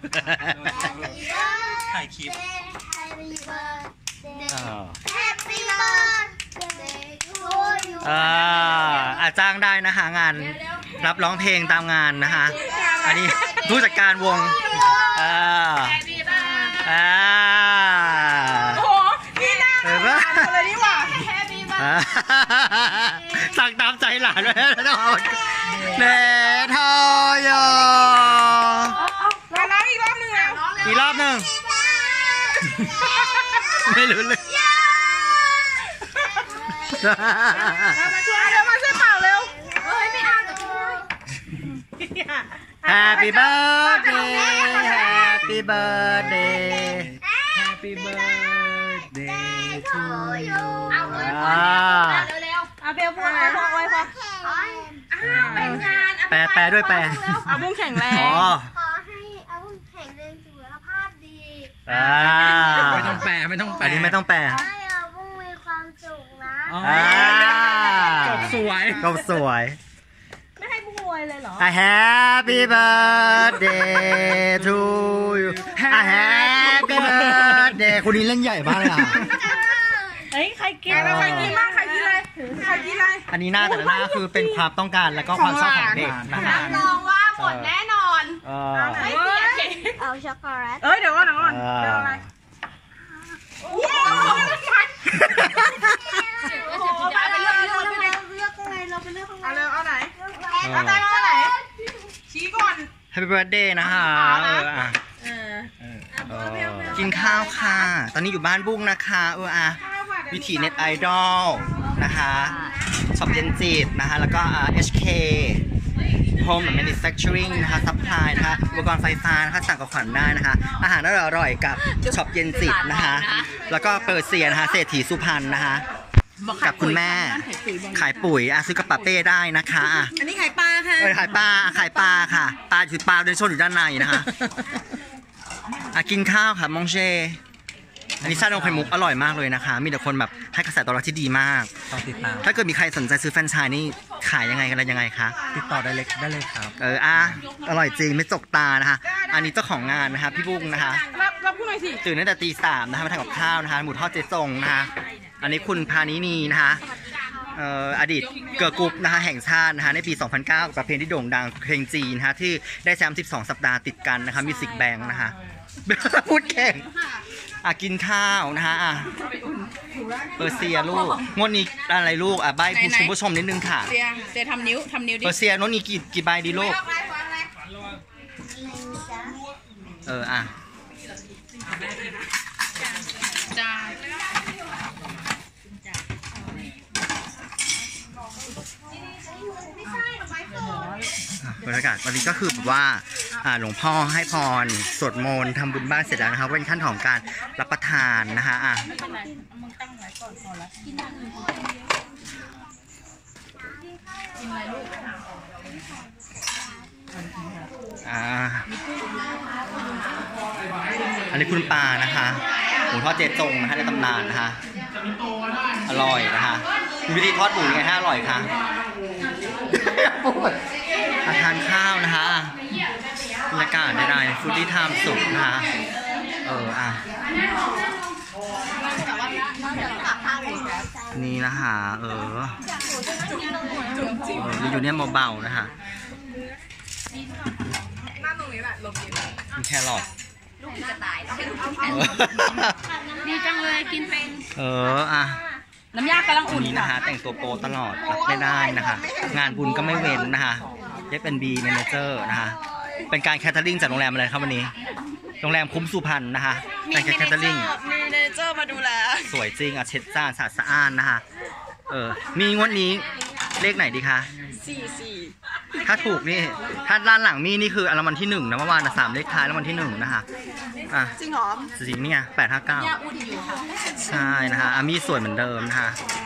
ถ่ายคลิปจ้างได้นะคะงานรับร้องเพลงตามงานนะคะอันนี้ผู้จัดการวงโอ้โหนี่น่ารักเลยนี่หว่าสั่งตามใจหลานเลยนะเนทอยมาร้องอีกรอบหนึ่งแล้วอีกรอบหนึ่งไม่รู้เลยมาช่วยเร็วมาช่วยเป่าเร็วเฮ้ยไม่เอา Happy birthday Happy birthday Happy birthday to you เอาเร็วเอาเบลพูดไว้พอเป็นงานแปลด้วยแปลเอาบุ้งแข็งแรงขอให้อาบุ้งแข็งแรงสุขภาพดีไม่ต้องแปลไม่ต้องแปลอันนี้ไม่ต้องแปลให้อาบุ้งมีความสุขนะจบสวยจบสวยไม่ให้บุ้งรวยเลยเหรอ Happy birthday to you Happy birthday คนนี้เล่นใหญ่มากเลยอ่ะเฮ้ยใครกินใครกินมากใครกินอะไรใครกินอะไรอันนี้หน้าแต่ละหน้าคือเป็นความต้องการและก็ความชอบของเด็กนะคะรับรองว่าหมดแน่นอนไม่เสียเค้กเอาช็อกโกแลตเดี๋ยวก่อนเดี๋ยวอะไรโอ้โหไปเลือกข้างในเราไปเลือกข้างในเอาเร็วเอาไหนเอาไหนชี้ก่อน Happy birthday นะคะกินข้าวค่ะตอนนี้อยู่บ้านบุ้งนะคะวิถีเน็ตไอดอลนะคะช็อปเย็นจิตนะคะแล้วก็HK Home Manufacturing นะคะซัพพลายนะคะอุปกรณ์ไฟฟ้านะคะสั่งกับขวัญได้นะคะอาหารอร่อยกับช็อปเย็นจิตนะคะแล้วก็เปิดเซียนะคะเศรษฐีสุพรรณนะคะกับคุณแม่ขายปุ๋ยซื้อกับป้าเป้ได้นะคะอันนี้ขายปลาค่ะขายปลาค่ะปลาถือปลาเดินชนอยู่ด้านในนะคะกินข้าวค่ะมองเชอันนี้ชานมไข่มุกอร่อยมากเลยนะคะมีแต่คนแบบให้กระแสตอบรับที่ดีมากต้องติดตามถ้าเกิดมีใครสนใจซื้อแฟรนไชส์นี่ขายยังไงกันยังไงคะติดต่อได้เลยครับอร่อยจริงไม่จกตานะคะอันนี้เจ้าของงานนะคะพี่บุ้งนะคะรับพูดหน่อยสิตื่นตั้งแต่ตี 3นะคะมาทำกับข้าวนะคะหมูทอดเจ๊จงนะคะอันนี้คุณพานินีนะคะอดีตเกิร์ลกรุ๊ปนะคะแห่งชาตินะคะในปี 2009กับเพลงที่โด่งดังเพลงจีนนะคะที่ได้แชมป์12 สัปดาห์ติดกันนะคะมิวสิกแบงค์นะคะพูดเก่งกินข้าวนะคะเปอร์เซียลูกงวดนี้อะไรลูกใบคุณผู้ชมนิดนึงค่ะเซียทำนิ้วดิเปอร์เซียงวดนี้กี่ใบดีลูกจ้าบรรยากาศวันนี้ก็คือแบบว่าหลวงพ่อให้พรสวดมนต์ทำบุญบ้านเสร็จแล้วนะคะเป็นขั้นของการรับประทานนะคะอันนี้คุณปานะคะหมูทอดเจ๊จงนะคะในตำนานนะคะอร่อยนะคะวิธีทอดหมูยังไงให้อร่อยคะทานข้าวนะคะบรรยากาศได้ฟูดดี้ไทม์สุขนะคะนี่นะคะรีวิวเนี่ยเบาๆนะคะมีแครอทดีจังเลยกินเป็นน้ำยากำลังอุ่นนี่นะคะแต่งตัวโปตลอดรับได้นะคะงานบุญก็ไม่เว้นนะคะได้เป็น B Manager นะคะเป็นการแคทเทอริงจากโรงแรมอะไรครับวันนี้โรงแรมคุ้มสุพรรณนะคะเป็นแคทเทอริงมีเมเนเจอร์มาดูแลสวยจริงเช็ดจ้านสะอาดนะคะมีงวดนี้เลขไหนดีคะ44ถ้าถูกนี่ถ้าด้านหลังนี่คือรางวัลที่1นะเมื่อวาน3เลขท้ายรางวัลที่1นะคะจริงเหรอจริงนี่ไง859ใช่นะคะมีสวยเหมือนเดิมนะคะ